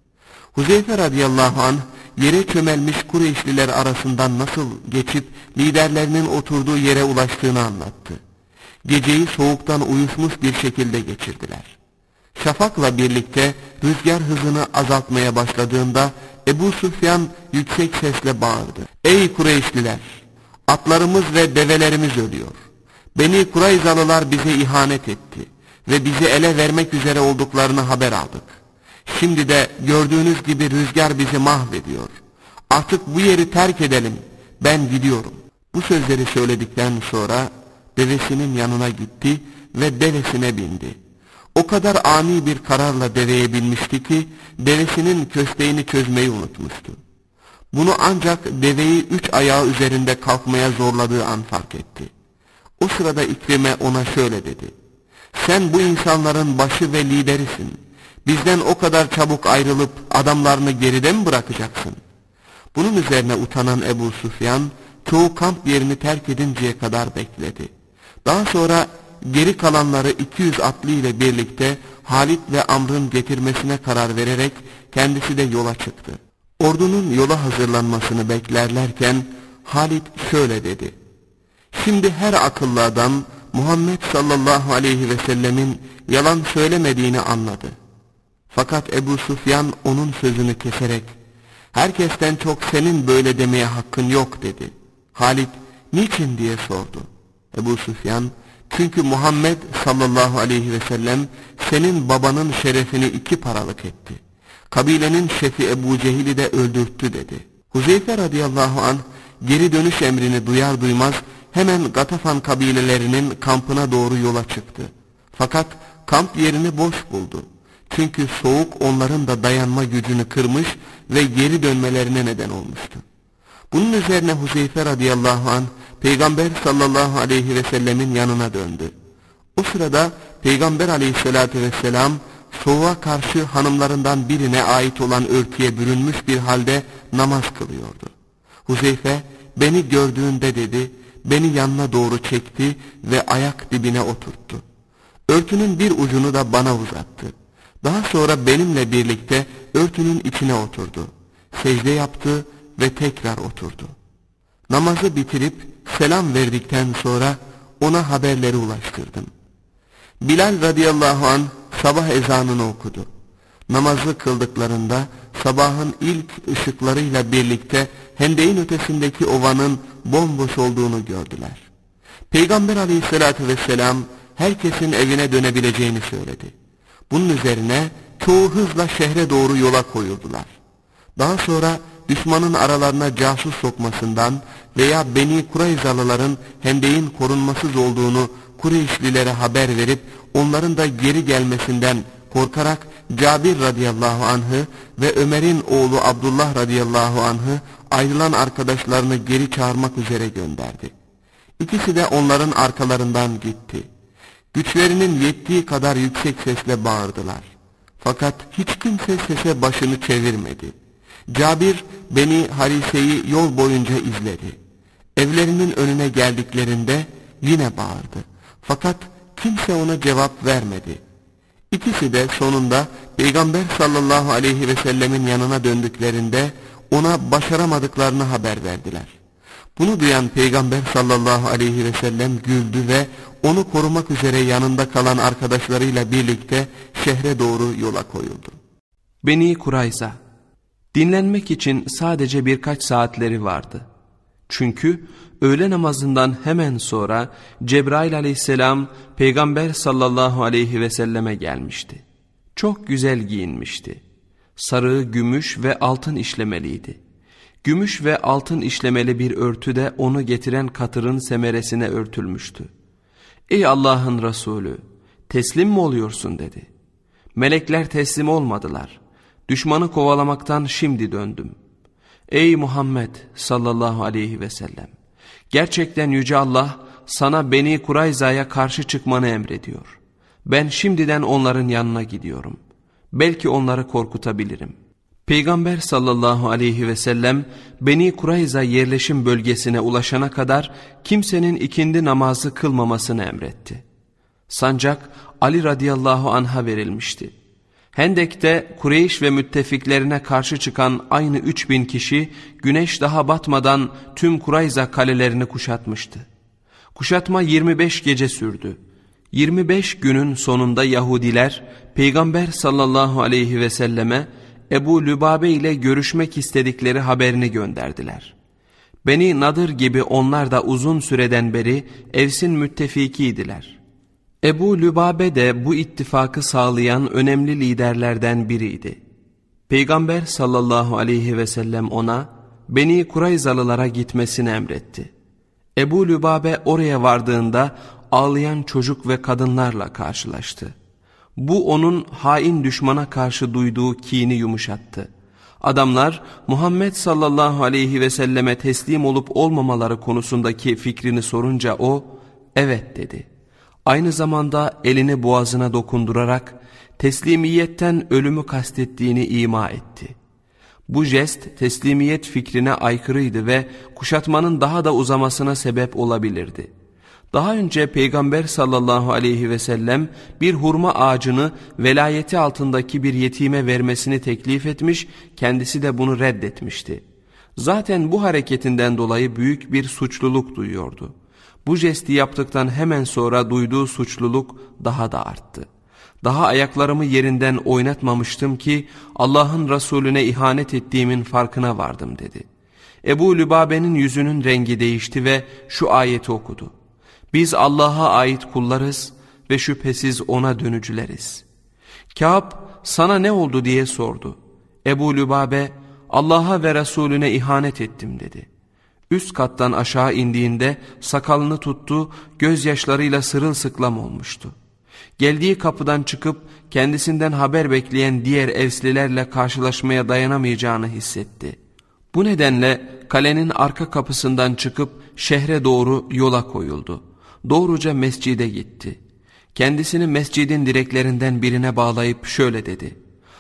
Huzeyfe radıyallahu anh yere çömelmiş Kureyşliler arasından nasıl geçip liderlerinin oturduğu yere ulaştığını anlattı. Geceyi soğuktan uyuşmuş bir şekilde geçirdiler. Şafakla birlikte rüzgar hızını azaltmaya başladığında Ebu Süfyan yüksek sesle bağırdı. Ey Kureyşliler! Atlarımız ve develerimiz ölüyor. Beni Kurayzalılar bize ihanet etti ve bizi ele vermek üzere olduklarını haber aldık. Şimdi de gördüğünüz gibi rüzgar bizi mahvediyor. Artık bu yeri terk edelim, ben gidiyorum. Bu sözleri söyledikten sonra devesinin yanına gitti ve devesine bindi. O kadar ani bir kararla deveye binmişti ki devesinin kösteğini çözmeyi unutmuştu. Bunu ancak deveyi 3 ayağı üzerinde kalkmaya zorladığı an fark etti. O sırada İkrime ona şöyle dedi. Sen bu insanların başı ve liderisin. Bizden o kadar çabuk ayrılıp adamlarını geride mi bırakacaksın? Bunun üzerine utanan Ebu Süfyan çoğu kamp yerini terk edinceye kadar bekledi. Daha sonra geri kalanları 200 atlı ile birlikte Halit ve Amr'ın getirmesine karar vererek kendisi de yola çıktı. Ordunun yola hazırlanmasını beklerlerken Halit şöyle dedi. Şimdi her akıllı adam Muhammed sallallahu aleyhi ve sellemin yalan söylemediğini anladı. Fakat Ebu Süfyan onun sözünü keserek herkesten çok senin böyle demeye hakkın yok dedi. Halit niçin diye sordu. Ebu Süfyan çünkü Muhammed sallallahu aleyhi ve sellem senin babanın şerefini 2 paralık etti. Kabilenin şefi Ebu Cehil'i de öldürttü dedi. Huzeyfe radıyallahu anh geri dönüş emrini duyar duymaz hemen Gatafan kabilelerinin kampına doğru yola çıktı. Fakat kamp yerini boş buldu. Çünkü soğuk onların da dayanma gücünü kırmış ve geri dönmelerine neden olmuştu. Bunun üzerine Huzeyfe radıyallahu anh Peygamber sallallahu aleyhi ve sellemin yanına döndü. O sırada Peygamber aleyhissalatü vesselam soğuğa karşı hanımlarından birine ait olan örtüye bürünmüş bir halde namaz kılıyordu. Huzeyfe beni gördüğünde dedi, beni yanına doğru çekti ve ayak dibine oturttu. Örtünün bir ucunu da bana uzattı. Daha sonra benimle birlikte örtünün içine oturdu. Secde yaptı ve tekrar oturdu. Namazı bitirip selam verdikten sonra ona haberleri ulaştırdım. Bilal radıyallahu anh sabah ezanını okudu. Namazı kıldıklarında sabahın ilk ışıklarıyla birlikte hendeğin ötesindeki ovanın bomboş olduğunu gördüler. Peygamber aleyhissalatü vesselam herkesin evine dönebileceğini söyledi. Bunun üzerine çoğu hızla şehre doğru yola koyuldular. Daha sonra düşmanın aralarına casus sokmasından veya Beni Kurayzalıların hendeğin korunmasız olduğunu Kureyşlilere haber verip onların da geri gelmesinden korkarak Cabir radıyallahu anh'ı ve Ömer'in oğlu Abdullah radıyallahu anh'ı ayrılan arkadaşlarını geri çağırmak üzere gönderdi. İkisi de onların arkalarından gitti. Güçlerinin yettiği kadar yüksek sesle bağırdılar. Fakat hiç kimse sese başını çevirmedi. Cabir Beni Harise'yi yol boyunca izledi. Evlerinin önüne geldiklerinde yine bağırdı. Fakat kimse ona cevap vermedi. İkisi de sonunda Peygamber sallallahu aleyhi ve sellemin yanına döndüklerinde ona başaramadıklarını haber verdiler. Bunu duyan Peygamber sallallahu aleyhi ve sellem güldü ve onu korumak üzere yanında kalan arkadaşlarıyla birlikte şehre doğru yola koyuldu. Beni Kurayza, dinlenmek için sadece birkaç saatleri vardı. Çünkü öğle namazından hemen sonra Cebrail aleyhisselam Peygamber sallallahu aleyhi ve selleme gelmişti. Çok güzel giyinmişti. Sarığı gümüş ve altın işlemeliydi. Gümüş ve altın işlemeli bir örtü de onu getiren katırın semeresine örtülmüştü. Ey Allah'ın Resulü, teslim mi oluyorsun dedi. Melekler teslim olmadılar. Düşmanı kovalamaktan şimdi döndüm. Ey Muhammed sallallahu aleyhi ve sellem, gerçekten Yüce Allah sana Beni Kurayza'ya karşı çıkmanı emrediyor. Ben şimdiden onların yanına gidiyorum. Belki onları korkutabilirim. Peygamber sallallahu aleyhi ve sellem Beni Kurayza yerleşim bölgesine ulaşana kadar kimsenin ikindi namazı kılmamasını emretti. Sancak Ali radıyallahu anh'a verilmişti. Hendek'te Kureyş ve müttefiklerine karşı çıkan aynı 3000 kişi güneş daha batmadan tüm Kurayza kalelerini kuşatmıştı. Kuşatma 25 gece sürdü. 25 günün sonunda Yahudiler Peygamber sallallahu aleyhi ve selleme Ebu Lübabe ile görüşmek istedikleri haberini gönderdiler. Beni Nadır gibi onlar da uzun süreden beri Evs'in müttefikiydiler. Ebu Lübabe de bu ittifakı sağlayan önemli liderlerden biriydi. Peygamber sallallahu aleyhi ve sellem ona Beni Kurayzalılara gitmesini emretti. Ebu Lübabe oraya vardığında ağlayan çocuk ve kadınlarla karşılaştı. Bu onun hain düşmana karşı duyduğu kini yumuşattı. Adamlar Muhammed sallallahu aleyhi ve selleme teslim olup olmamaları konusundaki fikrini sorunca o evet dedi. Aynı zamanda elini boğazına dokundurarak teslimiyetten ölümü kastettiğini ima etti. Bu jest teslimiyet fikrine aykırıydı ve kuşatmanın daha da uzamasına sebep olabilirdi. Daha önce Peygamber sallallahu aleyhi ve sellem bir hurma ağacını velayeti altındaki bir yetime vermesini teklif etmiş, kendisi de bunu reddetmişti. Zaten bu hareketinden dolayı büyük bir suçluluk duyuyordu. Bu jesti yaptıktan hemen sonra duyduğu suçluluk daha da arttı. Daha ayaklarımı yerinden oynatmamıştım ki Allah'ın Resulüne ihanet ettiğimin farkına vardım dedi. Ebu Lübabe'nin yüzünün rengi değişti ve şu ayeti okudu. Biz Allah'a ait kullarız ve şüphesiz ona dönücüleriz. Kâb sana ne oldu diye sordu. Ebu Lübabe Allah'a ve Resulüne ihanet ettim dedi. Üst kattan aşağı indiğinde sakalını tuttu, gözyaşlarıyla sırılsıklam olmuştu. Geldiği kapıdan çıkıp kendisinden haber bekleyen diğer Evslilerle karşılaşmaya dayanamayacağını hissetti. Bu nedenle kalenin arka kapısından çıkıp şehre doğru yola koyuldu. Doğruca mescide gitti. Kendisini mescidin direklerinden birine bağlayıp şöyle dedi.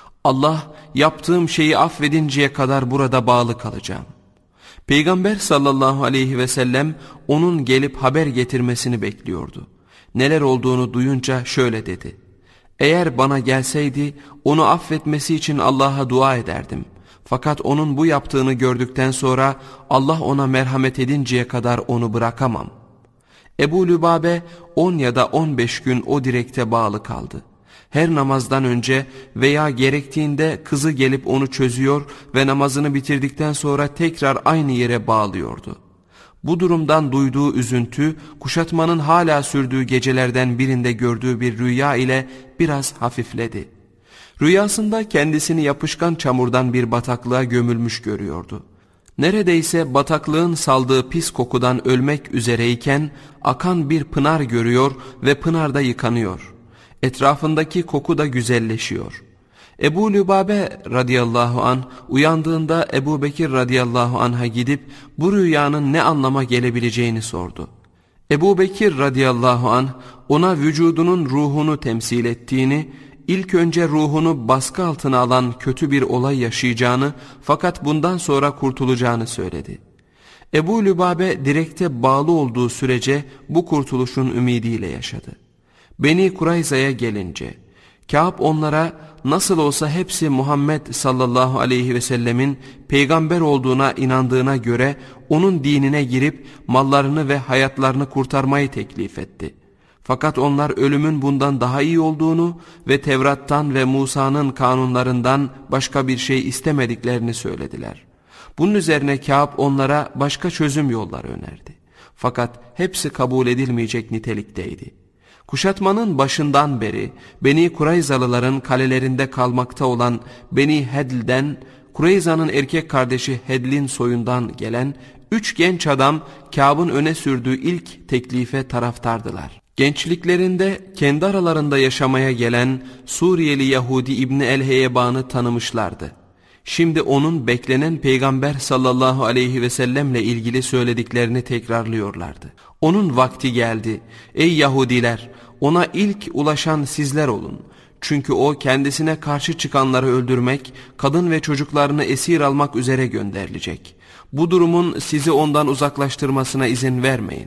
Allah yaptığım şeyi affedinceye kadar burada bağlı kalacağım. Peygamber sallallahu aleyhi ve sellem onun gelip haber getirmesini bekliyordu. Neler olduğunu duyunca şöyle dedi. Eğer bana gelseydi onu affetmesi için Allah'a dua ederdim. Fakat onun bu yaptığını gördükten sonra Allah ona merhamet edinceye kadar onu bırakamam. Ebu Lübabe 10 ya da 15 gün o direkte bağlı kaldı. Her namazdan önce veya gerektiğinde kızı gelip onu çözüyor ve namazını bitirdikten sonra tekrar aynı yere bağlıyordu. Bu durumdan duyduğu üzüntü, kuşatmanın hala sürdüğü gecelerden birinde gördüğü bir rüya ile biraz hafifledi. Rüyasında kendisini yapışkan çamurdan bir bataklığa gömülmüş görüyordu. Neredeyse bataklığın saldığı pis kokudan ölmek üzereyken akan bir pınar görüyor ve pınarda yıkanıyor. Etrafındaki koku da güzelleşiyor. Ebu Lübabe radıyallahu anh uyandığında Ebu Bekir radıyallahu anh'a gidip bu rüyanın ne anlama gelebileceğini sordu. Ebu Bekir radıyallahu anh ona vücudunun ruhunu temsil ettiğini, ilk önce ruhunu baskı altına alan kötü bir olay yaşayacağını fakat bundan sonra kurtulacağını söyledi. Ebu Lübabe direkte bağlı olduğu sürece bu kurtuluşun ümidiyle yaşadı. Beni Kurayza'ya gelince Kâb onlara nasıl olsa hepsi Muhammed sallallahu aleyhi ve sellemin peygamber olduğuna inandığına göre onun dinine girip mallarını ve hayatlarını kurtarmayı teklif etti. Fakat onlar ölümün bundan daha iyi olduğunu ve Tevrat'tan ve Musa'nın kanunlarından başka bir şey istemediklerini söylediler. Bunun üzerine Kâb onlara başka çözüm yolları önerdi. Fakat hepsi kabul edilmeyecek nitelikteydi. Kuşatmanın başından beri Beni Kurayzalıların kalelerinde kalmakta olan Beni Hedl'den, Kureyza'nın erkek kardeşi Hedl'in soyundan gelen 3 genç adam Kâb'ın öne sürdüğü ilk teklife taraftardılar. Gençliklerinde kendi aralarında yaşamaya gelen Suriyeli Yahudi İbni el-Heyeban'ı tanımışlardı. Şimdi onun beklenen Peygamber sallallahu aleyhi ve sellemle ilgili söylediklerini tekrarlıyorlardı. Onun vakti geldi. Ey Yahudiler! Ona ilk ulaşan sizler olun. Çünkü o kendisine karşı çıkanları öldürmek, kadın ve çocuklarını esir almak üzere gönderilecek. Bu durumun sizi ondan uzaklaştırmasına izin vermeyin.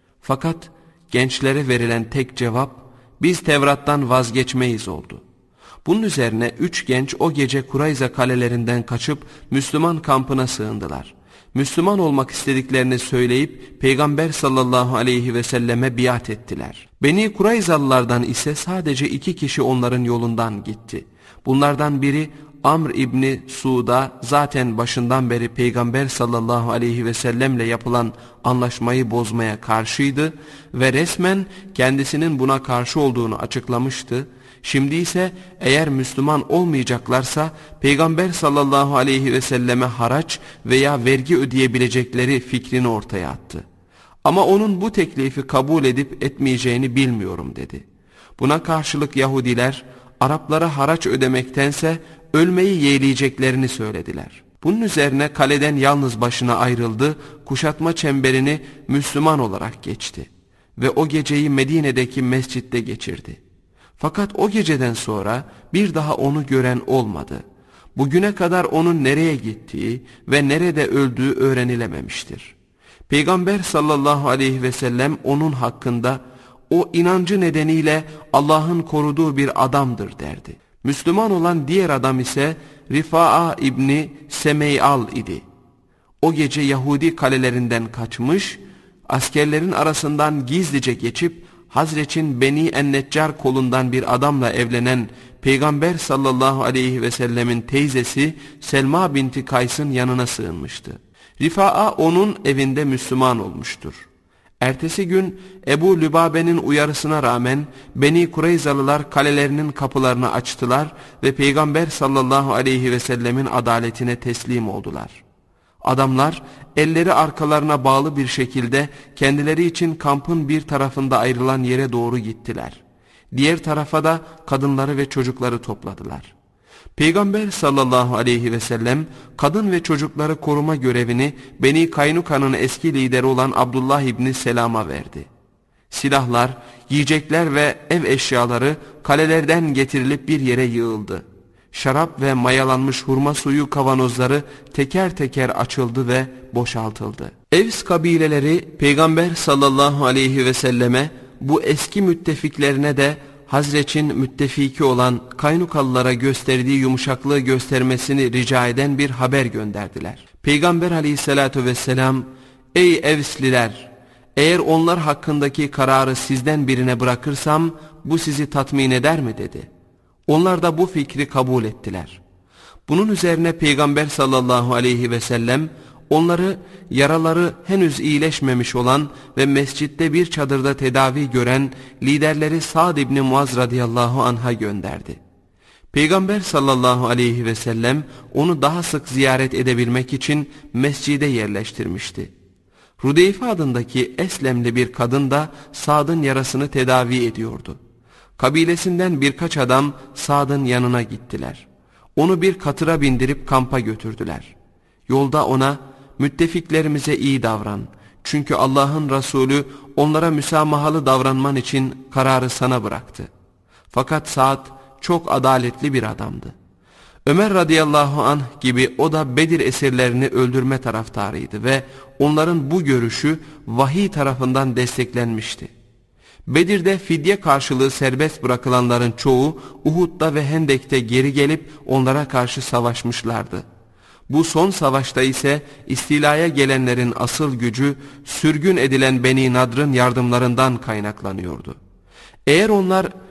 Fakat gençlere verilen tek cevap, biz Tevrat'tan vazgeçmeyiz oldu. Bunun üzerine 3 genç o gece Kurayza kalelerinden kaçıp Müslüman kampına sığındılar. Müslüman olmak istediklerini söyleyip Peygamber sallallahu aleyhi ve selleme biat ettiler. Beni Kurayzalılardan ise sadece 2 kişi onların yolundan gitti. Bunlardan biri Amr İbni Su'da zaten başından beri Peygamber sallallahu aleyhi ve sellemle yapılan anlaşmayı bozmaya karşıydı ve resmen kendisinin buna karşı olduğunu açıklamıştı. Şimdi ise eğer Müslüman olmayacaklarsa Peygamber sallallahu aleyhi ve selleme haraç veya vergi ödeyebilecekleri fikrini ortaya attı. Ama onun bu teklifi kabul edip etmeyeceğini bilmiyorum dedi. Buna karşılık Yahudiler Araplara haraç ödemektense ölmeyi yeğleyeceklerini söylediler. Bunun üzerine kaleden yalnız başına ayrıldı, kuşatma çemberini Müslüman olarak geçti ve o geceyi Medine'deki mescitte geçirdi. Fakat o geceden sonra bir daha onu gören olmadı. Bugüne kadar onun nereye gittiği ve nerede öldüğü öğrenilememiştir. Peygamber sallallahu aleyhi ve sellem onun hakkında o inancı nedeniyle Allah'ın koruduğu bir adamdır derdi. Müslüman olan diğer adam ise Rifa'a İbni Semeyal idi. O gece Yahudi kalelerinden kaçmış, askerlerin arasından gizlice geçip Hazreç'in Beni en-Neccar kolundan bir adamla evlenen Peygamber sallallahu aleyhi ve sellemin teyzesi Selma binti Kays'ın yanına sığınmıştı. Rifa'a onun evinde Müslüman olmuştur. Ertesi gün Ebu Lübabe'nin uyarısına rağmen Beni Kureyzalılar kalelerinin kapılarını açtılar ve Peygamber sallallahu aleyhi ve sellemin adaletine teslim oldular. Adamlar elleri arkalarına bağlı bir şekilde kendileri için kampın bir tarafında ayrılan yere doğru gittiler. Diğer tarafa da kadınları ve çocukları topladılar. Peygamber sallallahu aleyhi ve sellem kadın ve çocukları koruma görevini Beni Kaynuka'nın eski lideri olan Abdullah İbni Selam'a verdi. Silahlar, yiyecekler ve ev eşyaları kalelerden getirilip bir yere yığıldı. Şarap ve mayalanmış hurma suyu kavanozları teker teker açıldı ve boşaltıldı. Evs kabileleri Peygamber sallallahu aleyhi ve selleme bu eski müttefiklerine de Hazreç'in müttefiki olan Kaynukalılara gösterdiği yumuşaklığı göstermesini rica eden bir haber gönderdiler. Peygamber aleyhissalatu vesselam, ey Evsliler, eğer onlar hakkındaki kararı sizden birine bırakırsam bu sizi tatmin eder mi dedi. Onlar da bu fikri kabul ettiler. Bunun üzerine Peygamber sallallahu aleyhi ve sellem onları yaraları henüz iyileşmemiş olan ve mescitte bir çadırda tedavi gören liderleri Sa'd ibn Muaz radıyallahu anh'a gönderdi. Peygamber sallallahu aleyhi ve sellem onu daha sık ziyaret edebilmek için mescide yerleştirmişti. Rudeyfe adındaki Eslemli bir kadın da Sa'd'ın yarasını tedavi ediyordu. Kabilesinden birkaç adam Sa'd'ın yanına gittiler. Onu bir katıra bindirip kampa götürdüler. Yolda ona, müttefiklerimize iyi davran. Çünkü Allah'ın Resulü onlara müsamahalı davranman için kararı sana bıraktı. Fakat Sa'd çok adaletli bir adamdı. Ömer radıyallahu anh gibi o da Bedir esirlerini öldürme taraftarıydı ve onların bu görüşü vahiy tarafından desteklenmişti. Bedir'de fidye karşılığı serbest bırakılanların çoğu Uhud'da ve Hendek'te geri gelip onlara karşı savaşmışlardı. Bu son savaşta ise istilaya gelenlerin asıl gücü sürgün edilen Beni Nadr'ın yardımlarından kaynaklanıyordu. Eğer onlar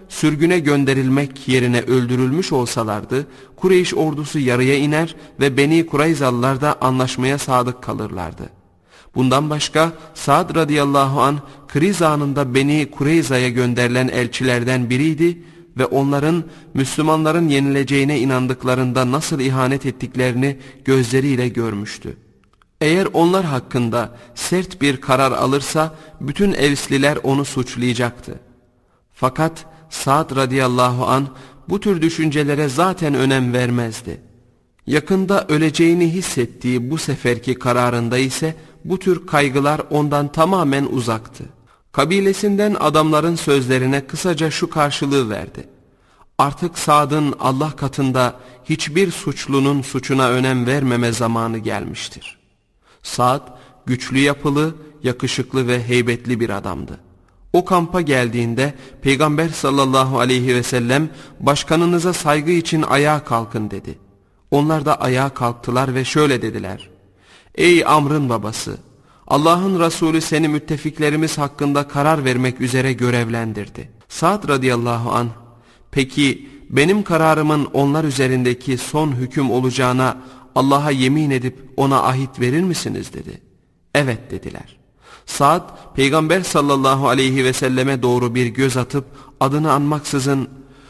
sürgüne gönderilmek yerine öldürülmüş olsalardı, Kureyş ordusu yarıya iner ve Beni Kurayzalılar da anlaşmaya sadık kalırlardı. Bundan başka Sa'd radıyallahu anh kriz anında Beni Kureyza'ya gönderilen elçilerden biriydi ve onların Müslümanların yenileceğine inandıklarında nasıl ihanet ettiklerini gözleriyle görmüştü. Eğer onlar hakkında sert bir karar alırsa bütün Evsliler onu suçlayacaktı. Fakat Sa'd radıyallahu anh bu tür düşüncelere zaten önem vermezdi. Yakında öleceğini hissettiği bu seferki kararında ise bu tür kaygılar ondan tamamen uzaktı. Kabilesinden adamların sözlerine kısaca şu karşılığı verdi: Artık Sa'd'ın Allah katında hiçbir suçlunun suçuna önem vermeme zamanı gelmiştir. Sa'd güçlü yapılı, yakışıklı ve heybetli bir adamdı. O kampa geldiğinde Peygamber sallallahu aleyhi ve sellem başkanınıza saygı için ayağa kalkın dedi. Onlar da ayağa kalktılar ve şöyle dediler: Ey Amr'ın babası! Allah'ın Resulü seni müttefiklerimiz hakkında karar vermek üzere görevlendirdi. Sa'd radıyallahu anh, peki benim kararımın onlar üzerindeki son hüküm olacağına Allah'a yemin edip ona ahit verir misiniz dedi. Evet dediler. Sa'd Peygamber sallallahu aleyhi ve selleme doğru bir göz atıp adını anmaksızın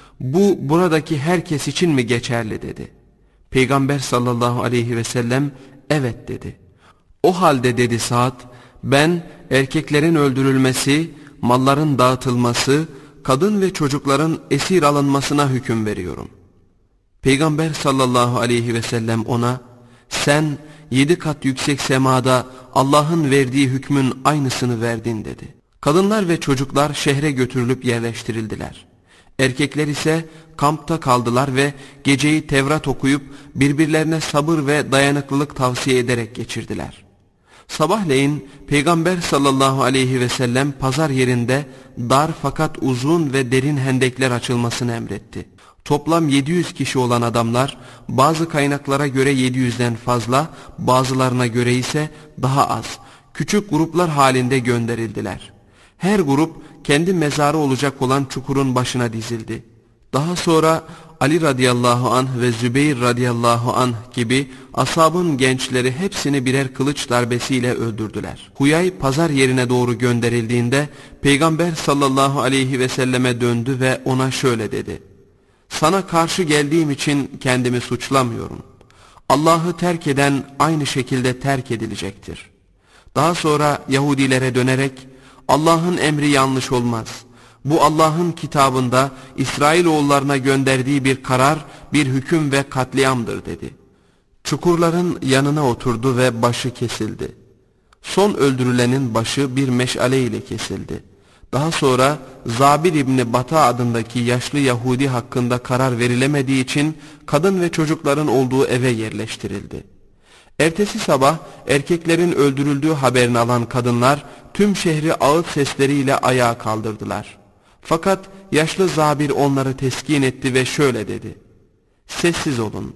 bu buradaki herkes için mi geçerli dedi. Peygamber sallallahu aleyhi ve sellem evet dedi. O halde dedi Sa'd, ben erkeklerin öldürülmesi, malların dağıtılması, kadın ve çocukların esir alınmasına hüküm veriyorum. Peygamber sallallahu aleyhi ve sellem ona, sen 7 kat yüksek semada Allah'ın verdiği hükmün aynısını verdin dedi. Kadınlar ve çocuklar şehre götürülüp yerleştirildiler. Erkekler ise kampta kaldılar ve geceyi Tevrat okuyup birbirlerine sabır ve dayanıklılık tavsiye ederek geçirdiler. Sabahleyin Peygamber sallallahu aleyhi ve sellem pazar yerinde dar fakat uzun ve derin hendekler açılmasını emretti. Toplam 700 kişi olan adamlar bazı kaynaklara göre 700'den fazla, bazılarına göre ise daha az, küçük gruplar halinde gönderildiler. Her grup kendi mezarı olacak olan çukurun başına dizildi. Daha sonra Ali radıyallahu anh ve Zübeyir radıyallahu anh gibi ashabın gençleri hepsini birer kılıç darbesiyle öldürdüler. Huyay pazar yerine doğru gönderildiğinde Peygamber sallallahu aleyhi ve selleme döndü ve ona şöyle dedi: Sana karşı geldiğim için kendimi suçlamıyorum. Allah'ı terk eden aynı şekilde terk edilecektir. Daha sonra Yahudilere dönerek Allah'ın emri yanlış olmaz. Bu Allah'ın kitabında İsrailoğullarına gönderdiği bir karar, bir hüküm ve katliamdır dedi. Çukurların yanına oturdu ve başı kesildi. Son öldürülenin başı bir meşale ile kesildi. Daha sonra Zabir İbni Bata adındaki yaşlı Yahudi hakkında karar verilemediği için kadın ve çocukların olduğu eve yerleştirildi. Ertesi sabah erkeklerin öldürüldüğü haberini alan kadınlar tüm şehri ağıt sesleriyle ayağa kaldırdılar. Fakat yaşlı Zabir onları teskin etti ve şöyle dedi: Sessiz olun.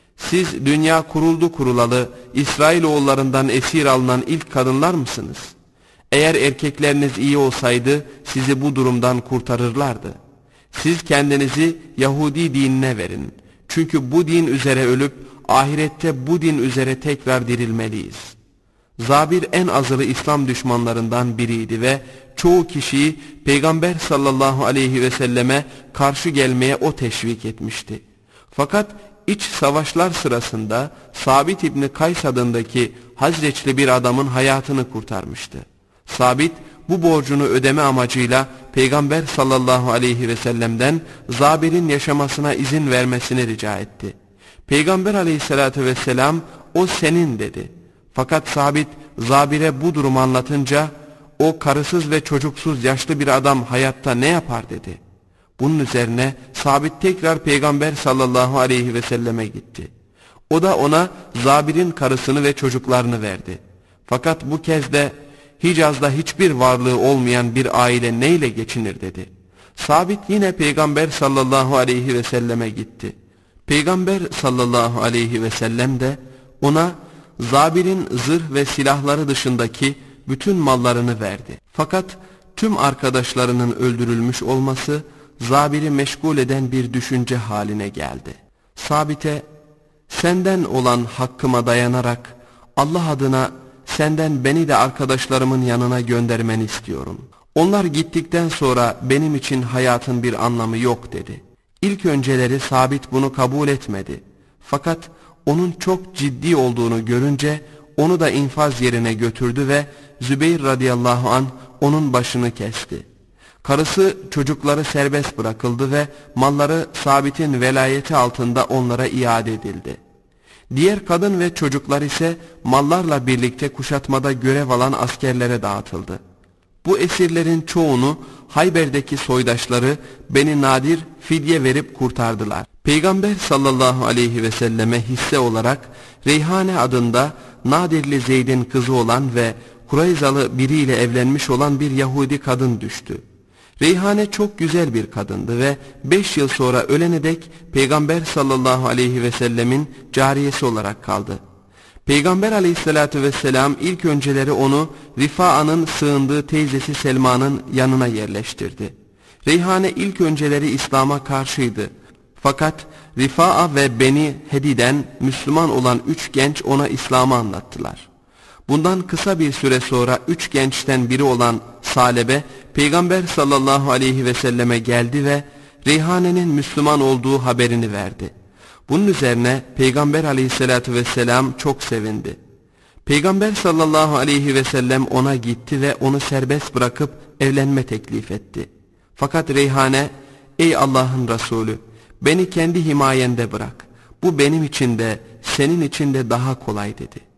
Siz dünya kuruldu kurulalı İsrailoğullarından esir alınan ilk kadınlar mısınız? Eğer erkekleriniz iyi olsaydı sizi bu durumdan kurtarırlardı. Siz kendinizi Yahudi dinine verin. Çünkü bu din üzere ölüp ahirette bu din üzere tekrar dirilmeliyiz. Zabir en azılı İslam düşmanlarından biriydi ve çoğu kişiyi Peygamber sallallahu aleyhi ve selleme karşı gelmeye o teşvik etmişti. Fakat iç savaşlar sırasında Sabit İbni Kays adındaki Hazreçli bir adamın hayatını kurtarmıştı. Sabit bu borcunu ödeme amacıyla Peygamber sallallahu aleyhi ve sellem'den Zabir'in yaşamasına izin vermesini rica etti. Peygamber aleyhissalatü vesselam o senin dedi. Fakat Sabit Zabir'e bu durumu anlatınca o karısız ve çocuksuz yaşlı bir adam hayatta ne yapar dedi. Bunun üzerine Sabit tekrar Peygamber sallallahu aleyhi ve selleme gitti. O da ona Zabir'in karısını ve çocuklarını verdi. Fakat bu kez de Hicaz'da hiçbir varlığı olmayan bir aile neyle geçinir dedi. Sabit yine Peygamber sallallahu aleyhi ve selleme gitti. Peygamber sallallahu aleyhi ve sellem de ona Zabir'in zırh ve silahları dışındaki bütün mallarını verdi. Fakat tüm arkadaşlarının öldürülmüş olması Zabir'i meşgul eden bir düşünce haline geldi. Sabit'e, senden olan hakkıma dayanarak Allah adına senden beni de arkadaşlarımın yanına göndermeni istiyorum. Onlar gittikten sonra benim için hayatın bir anlamı yok dedi. İlk önceleri Sabit bunu kabul etmedi. Fakat onun çok ciddi olduğunu görünce onu da infaz yerine götürdü ve Zübeyir radıyallahu anh onun başını kesti. Karısı, çocukları serbest bırakıldı ve malları Sabit'in velayeti altında onlara iade edildi. Diğer kadın ve çocuklar ise mallarla birlikte kuşatmada görev alan askerlere dağıtıldı. Bu esirlerin çoğunu Hayber'deki soydaşları Beni Nadir fidye verip kurtardılar. Peygamber sallallahu aleyhi ve selleme hisse olarak Reyhane adında Nadirli Zeyd'in kızı olan ve Kurayzalı biriyle evlenmiş olan bir Yahudi kadın düştü. Reyhane çok güzel bir kadındı ve 5 yıl sonra ölene dek Peygamber sallallahu aleyhi ve sellemin cariyesi olarak kaldı. Peygamber aleyhissalatü vesselam ilk önceleri onu Rifa'nın sığındığı teyzesi Selma'nın yanına yerleştirdi. Reyhane ilk önceleri İslam'a karşıydı. Fakat Rifa'a ve Beni Hedi'den Müslüman olan 3 genç ona İslam'ı anlattılar. Bundan kısa bir süre sonra 3 gençten biri olan Salebe, Peygamber sallallahu aleyhi ve selleme geldi ve Reyhane'nin Müslüman olduğu haberini verdi. Bunun üzerine Peygamber aleyhissalatü vesselam çok sevindi. Peygamber sallallahu aleyhi ve sellem ona gitti ve onu serbest bırakıp evlenme teklif etti. Fakat Reyhane, ey Allah'ın Resulü, beni kendi himayende bırak. Bu benim için de senin için de daha kolay dedi.